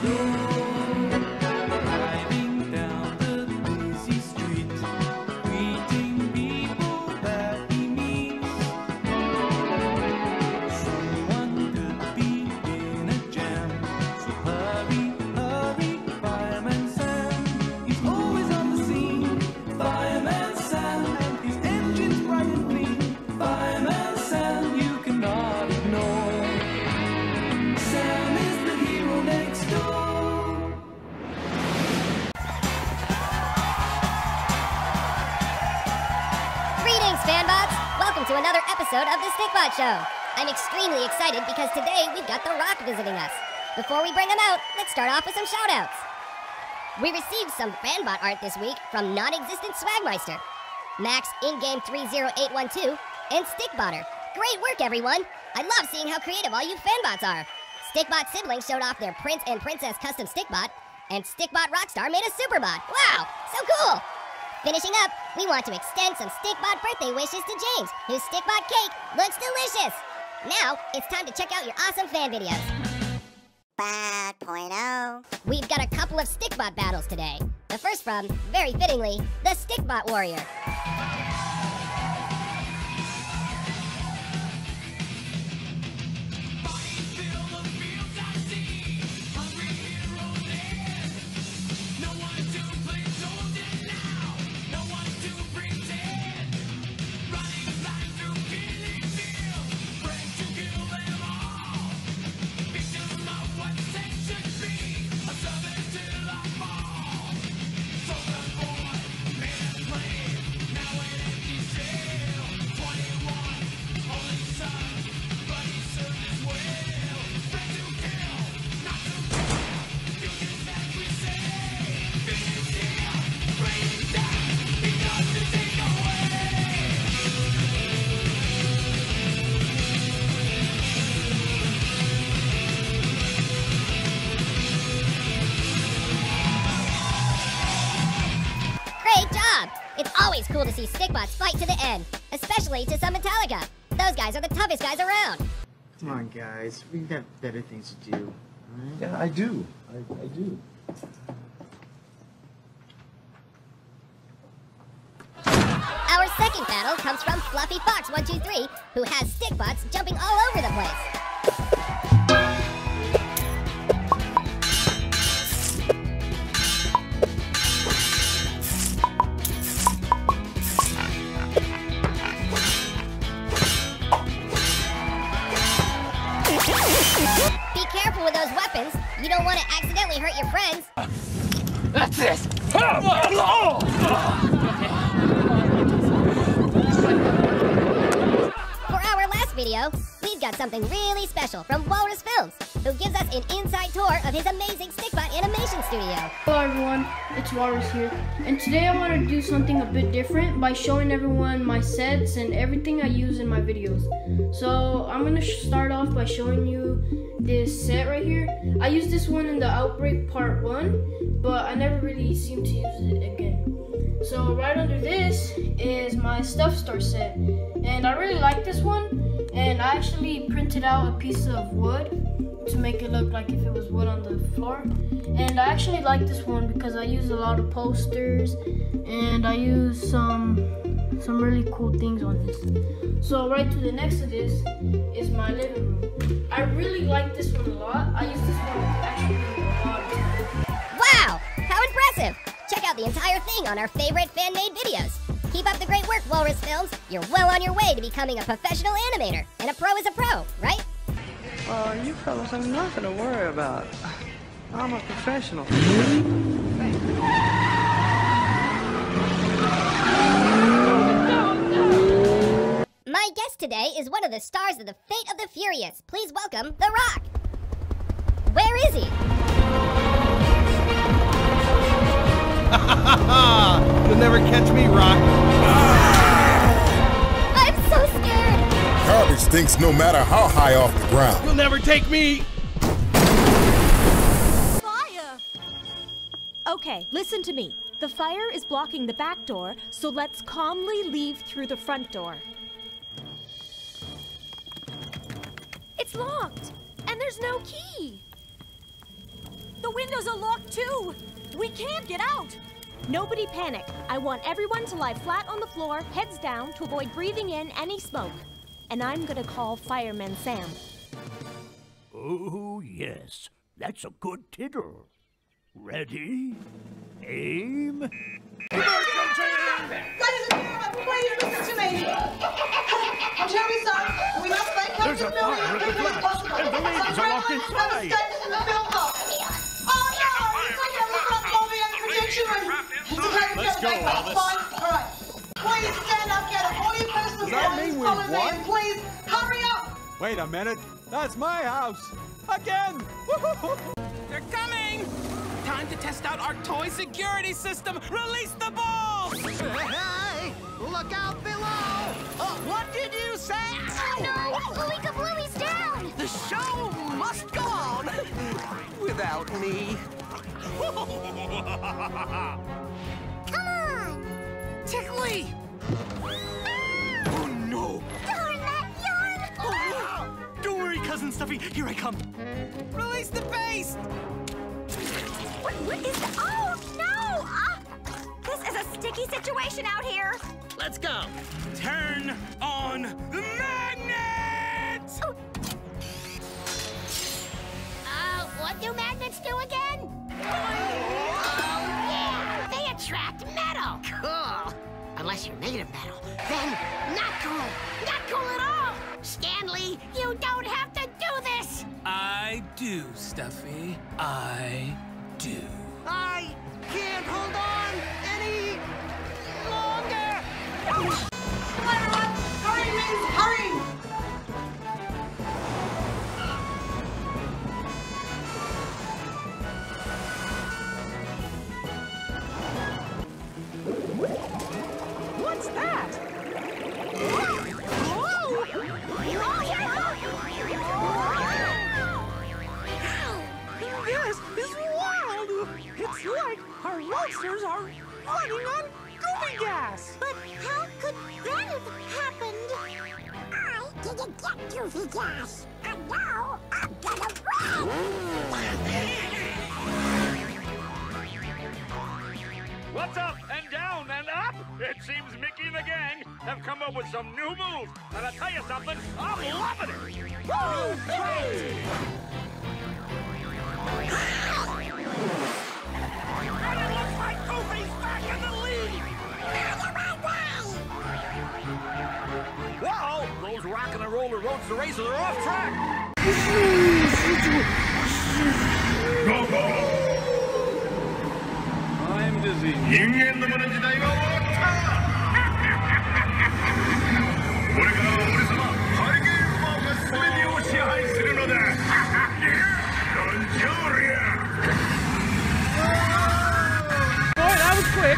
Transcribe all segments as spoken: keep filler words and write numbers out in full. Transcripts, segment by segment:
To another episode of the Stickbot Show. I'm extremely excited because today we've got The Rock visiting us. Before we bring him out, let's start off with some shout-outs. We received some fanbot art this week from non-existent Swagmeister, Max In-Game three zero eight one two, and Stickbotter. Great work, everyone! I love seeing how creative all you fanbots are. Stickbot siblings showed off their Prince and Princess custom Stickbot, and Stickbot Rockstar made a Superbot. Wow, so cool! Finishing up, we want to extend some Stickbot birthday wishes to James, whose Stickbot cake looks delicious. Now, it's time to check out your awesome fan videos. five point oh. We've got a couple of Stickbot battles today. The first from, very fittingly, the Stickbot Warrior. It's always cool to see Stickbots fight to the end, especially to some Metallica. Those guys are the toughest guys around. Come on, guys. We've got better things to do. Right? Yeah, I do. I, I do. Our second battle comes from Fluffy Fox one two three, who has Stickbots jumping all over the place. Be careful with those weapons. You don't want to accidentally hurt your friends. That's it! For our last video, we've got something really special from Walrus Films, who gives us an inside tour of his amazing Stickbot animation studio. Hello everyone, it's Walrus here, and today I want to do something a bit different by showing everyone my sets and everything I use in my videos. So I'm going to start off by showing you this set right here. I used this one in the Outbreak Part one, but I never really seemed to use it again. So right under this is my Stuff Store set, and I really like this one, and I actually printed out a piece of wood to make it look like if it was wood on the floor. And I actually like this one because I use a lot of posters, and I use some some really cool things on this. So right to the next to this is my living room. I really like this one a lot. I use this one actually a lot of times. Wow, how impressive! Check out the entire thing on our favorite fan-made videos. Keep up the great work, Walrus Films. You're well on your way to becoming a professional animator, and a pro is a pro, right? Uh, you fellas have nothing to worry about. I'm a professional. My guest today is one of the stars of the Fate of the Furious. Please welcome The Rock. Where is he? You'll never catch me, Rock. I'm so scared. Garbage stinks no matter how high off the ground. You'll never take me. Fire! Okay, listen to me. The fire is blocking the back door, so let's calmly leave through the front door. It's locked, and there's no key. The windows are locked too! We can't get out! Nobody panic. I want everyone to lie flat on the floor, heads down, to avoid breathing in any smoke. And I'm gonna call Fireman Sam. Oh, yes. That's a good titter. Ready? Aim. Emergency! Ladies and gentlemen, please listen to me. I'm terribly sorry. We must vacate There's this a building fire as at the quickly as flats, possible. and the ladies are locked inside. Some escaped in the film box. Oh no! He's taken out the front lobby and projection room. He's taken Let's go, That's Elvis. fine. All right. Please stand up, gather all your personal Does that belongings, mean we follow me, won? and please hurry up. Wait a minute. That's my house. Again. They're coming! Time to test out our toy security system! Release the balls! Hey! Look out below! Oh, what did you say? Oh no! Bluey Kablooey's down! The show must go on! Without me. Come on! Tickly! Oh no! Darn that yarn! Oh, don't worry, Cousin Stuffy. Here I come. Release the beast! What, what is that? Oh, no! Uh, this is a sticky situation out here. Let's go. Turn on the magnet! Oh. Uh, what do magnets do again? Oh, yeah! They attract metal! Cool. Unless you're made of metal. Then, not cool. Not cool at all. Stanley, you don't have to do this! I do, Stuffy. I do. I can't hold on any longer. Come on, everyone! Hurry, means hurry! What's that? This is wild. It's like our roasters are running on goopy gas. But how could that have happened? I didn't get goofy gas, and now I'm gonna run! What's up and down and up? It seems Mickey and the gang have come up with some new moves. And I'll tell you something, I'm loving it. Woo! Hey! And it looks like Goofy's back in the lead! Whoa! Those rockin' and roller roadster racers are off track! Go, go! I'm dizzy. 人間どもの時代は終わったこれからは俺様ハリケーンマンが全てを支配するのだロンジョーリア Boy, that was quick.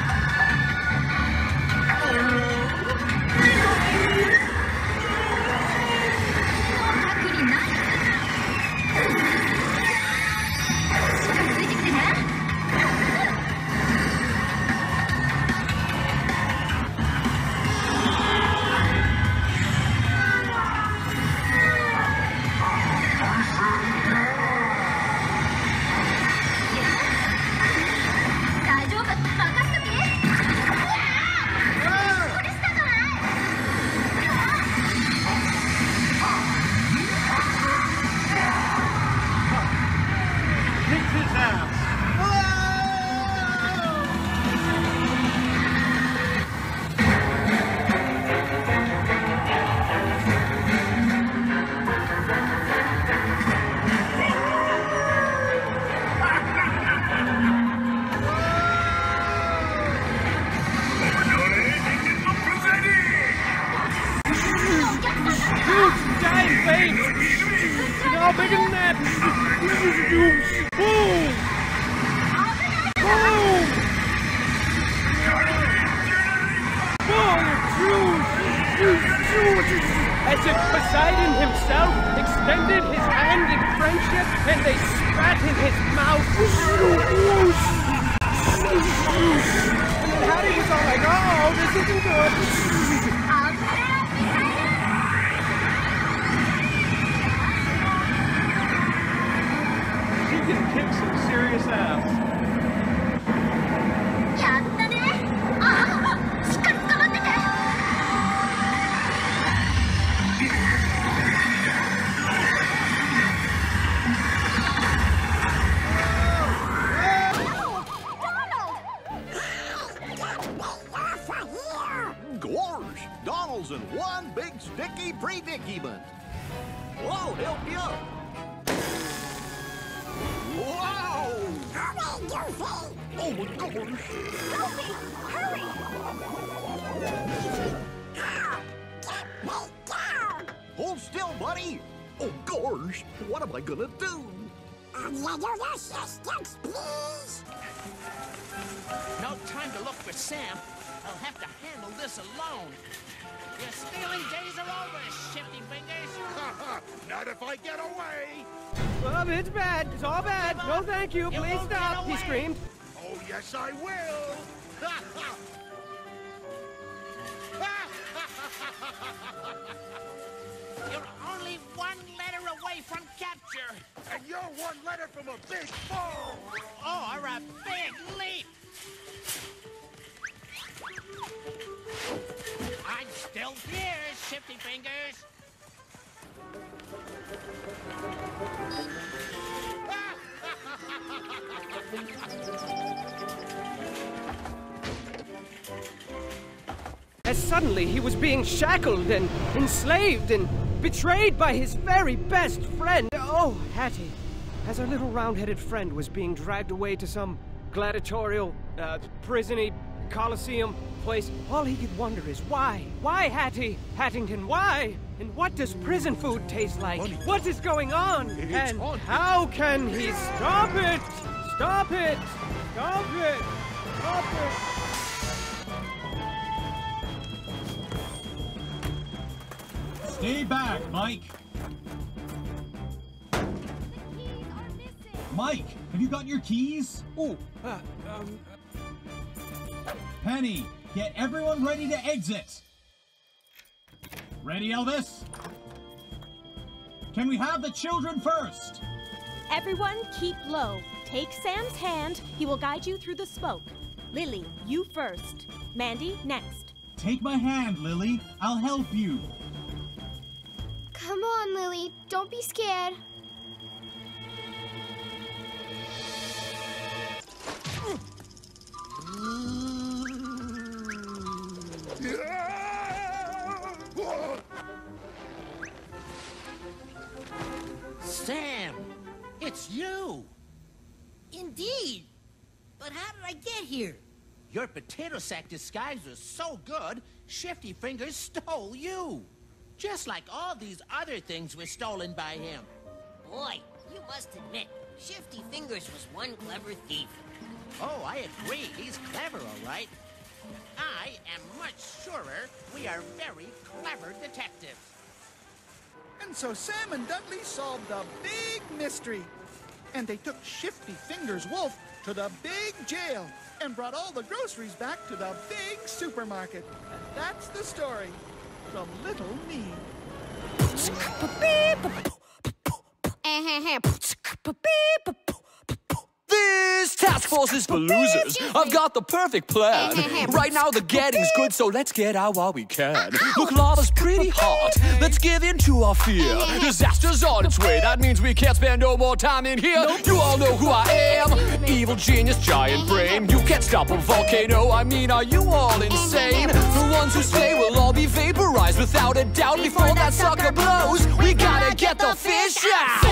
How big is that? Boom! Boom! Boom! As if Poseidon himself extended his hand in friendship and they spat in his mouth. And then Hattie was all like, oh, this isn't good. He can kick some you, Sam. Gorge, Donald's in one big sticky predicament. Whoa, help you up. Wow! Hurry, Goofy! Oh my gosh! Goofy, hurry! Get me down! Hold still, buddy! Oh gosh, what am I gonna do? A little assistance, please! No time to look for Sam. I'll have to handle this alone. Your stealing days are over, Shifty Fingers. Not if I get away. Well, it's bad. It's all bad. No, thank you. You Please won't stop. get He away. screamed. Oh, yes, I will. You're only one letter away from capture. And you're one letter from a big fall. Or a big leap. I'm still here, Shifty Fingers. As suddenly he was being shackled and enslaved and betrayed by his very best friend. Oh, Hattie. As our little round-headed friend was being dragged away to some gladiatorial, uh, prison-y Coliseum place, all he could wonder is why? Why, Hattie? Hattington, why? And what does prison food taste like? Funny. What is going on? It's and haunted. how can he stop it? Stop it! Stop it! Stop it! Stay back, Mike. Mike, have you got your keys? Oh, uh, um... Penny, get everyone ready to exit. Ready, Elvis? Can we have the children first? Everyone keep low. Take Sam's hand. He will guide you through the smoke. Lily, you first. Mandy, next. Take my hand, Lily. I'll help you. Come on, Lily. Don't be scared. Sam, it's you. Indeed. But how did I get here? Your potato sack disguise was so good, Shifty Fingers stole you. Just like all these other things were stolen by him. Boy, you must admit, Shifty Fingers was one clever thief. Oh, I agree. He's clever, all right. I am much surer we are very clever detectives. And so Sam and Dudley solved the big mystery. And they took Shifty Fingers Wolf to the big jail and brought all the groceries back to the big supermarket. And that's the story from Little Me. This task force is for losers. I've got the perfect plan. Right now the getting's good, so let's get out while we can. Look, lava's pretty hot. Let's give in to our fear. Disaster's on its way. That means we can't spend no more time in here. You all know who I am. Evil genius, giant brain. You can't stop a volcano. I mean, are you all insane? The ones who stay will all be vaporized without a doubt. Before that sucker blows, we gotta get the fish out.